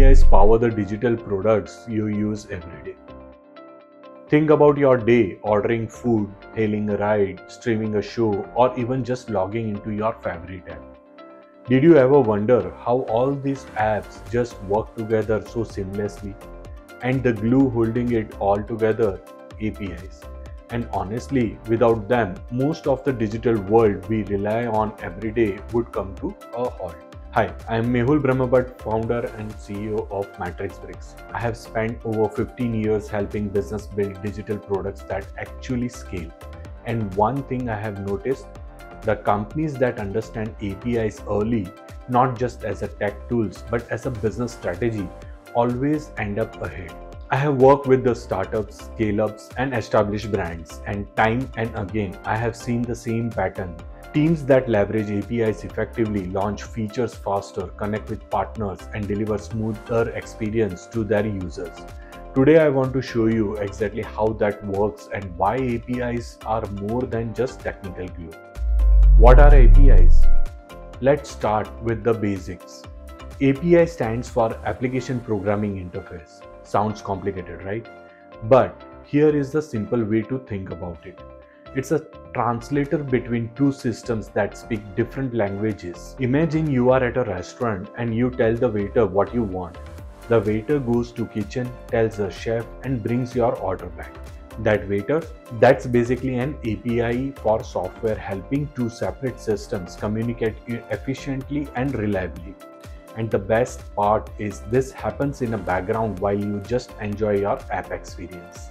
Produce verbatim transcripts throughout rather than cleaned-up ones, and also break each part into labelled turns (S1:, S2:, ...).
S1: Is power the digital products you use every day. Think about your day ordering food, hailing a ride, streaming a show, or even just logging into your favorite app. Did you ever wonder how all these apps just work together so seamlessly? And the glue holding it all together, A P Is. And honestly, without them, most of the digital world we rely on every day would come to a halt. Hi, I am Mehul Brahmbhatt, founder and C E O of Matrix Bricks. I have spent over fifteen years helping business build digital products that actually scale. And one thing I have noticed, the companies that understand A P Is early, not just as a tech tools, but as a business strategy, always end up ahead. I have worked with the startups, scale-ups, and established brands, and time and again, I have seen the same pattern. Teams that leverage A P Is effectively launch features faster, connect with partners, and deliver smoother experience to their users. Today, I want to show you exactly how that works and why A P Is are more than just technical glue. What are A P Is? Let's start with the basics. A P I stands for Application Programming Interface. Sounds complicated, right? But here is the simple way to think about it. It's a translator between two systems that speak different languages. Imagine you are at a restaurant and you tell the waiter what you want. The waiter goes to kitchen, tells the chef, and brings your order back. That waiter, that's basically an A P I for software helping two separate systems communicate efficiently and reliably. And the best part is this happens in a background while you just enjoy your app experience.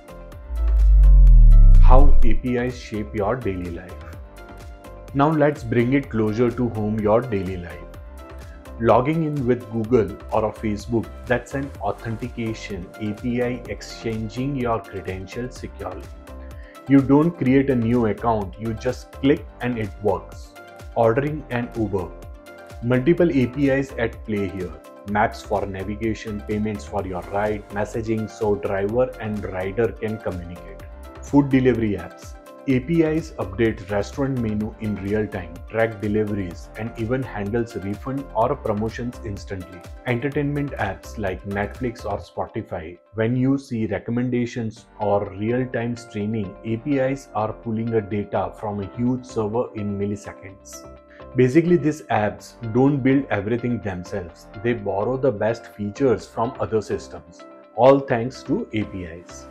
S1: How A P Is shape your daily life. Now let's bring it closer to home, your daily life. Logging in with Google or a Facebook, that's an authentication A P I exchanging your credentials securely. You don't create a new account, you just click and it works. Ordering an Uber. Multiple A P Is at play here. Maps for navigation, payments for your ride, messaging so driver and rider can communicate. Food delivery apps. A P Is update restaurant menu in real time, track deliveries, and even handles refund or promotions instantly. Entertainment apps like Netflix or Spotify. When you see recommendations or real-time streaming, A P Is are pulling a data from a huge server in milliseconds. Basically, these apps don't build everything themselves. They borrow the best features from other systems, all thanks to A P Is.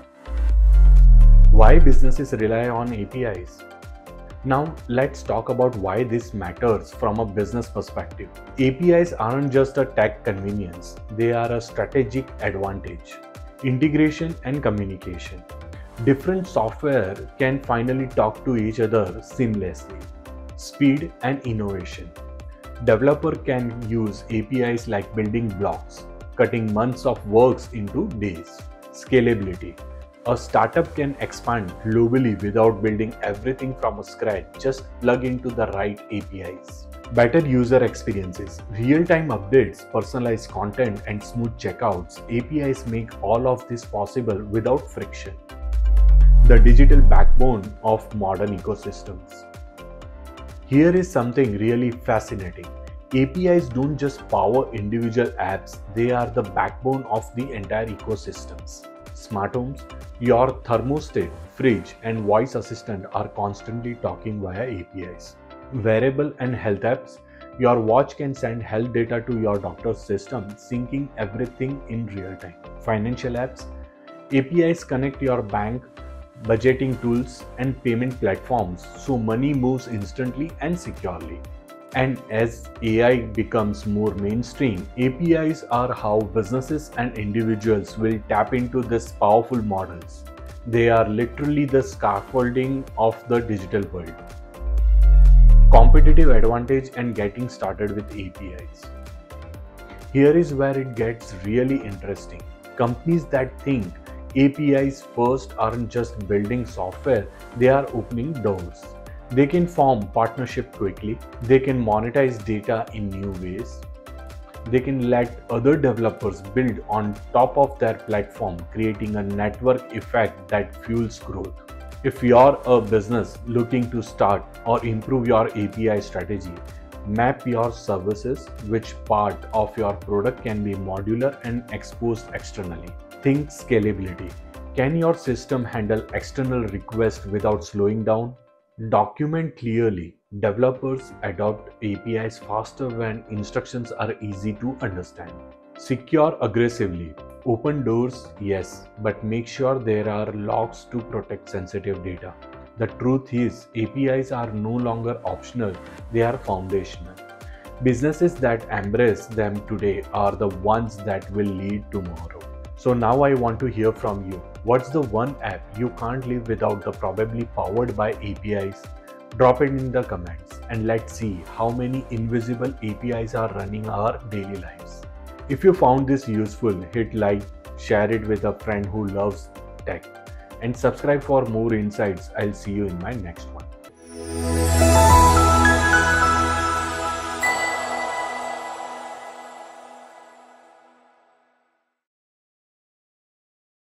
S1: Why businesses rely on A P Is? Now let's talk about why this matters from a business perspective. A P Is aren't just a tech convenience, they are a strategic advantage. Integration and communication. Different software can finally talk to each other seamlessly. Speed and innovation. Developer can use A P Is like building blocks, cutting months of works into days. Scalability. A startup can expand globally without building everything from scratch, just plug into the right A P Is. Better user experiences. Real-time updates, personalized content, and smooth checkouts. A P Is make all of this possible without friction. The digital backbone of modern ecosystems. Here is something really fascinating. A P Is don't just power individual apps, they are the backbone of the entire ecosystems. Smart homes, your thermostat, fridge, and voice assistant are constantly talking via A P Is. Wearable and health apps, your watch can send health data to your doctor's system, syncing everything in real time. Financial apps, A P Is connect your bank, budgeting tools, and payment platforms so money moves instantly and securely. And as A I becomes more mainstream, A P Is are how businesses and individuals will tap into these powerful models. They are literally the scaffolding of the digital world. Competitive advantage and getting started with A P Is. Here is where it gets really interesting. Companies that think A P Is first aren't just building software, they are opening doors. They can form partnership quickly, they can monetize data in new ways, they can let other developers build on top of their platform, creating a network effect that fuels growth. If you're a business looking to start or improve your A P I strategy, Map your services, which part of your product can be modular and exposed externally. Think scalability. Can your system handle external requests without slowing down? Document clearly. Developers adopt A P Is faster when instructions are easy to understand. Secure aggressively. Open doors, yes, but make sure there are locks to protect sensitive data. The truth is, A P Is are no longer optional, they are foundational. Businesses that embrace them today are the ones that will lead tomorrow. So now I want to hear from you. What's the one app you can't live without, the probably powered by A P Is? Drop it in the comments and let's see how many invisible A P Is are running our daily lives. If you found this useful, hit like, share it with a friend who loves tech, and subscribe for more insights. I'll see you in my next one.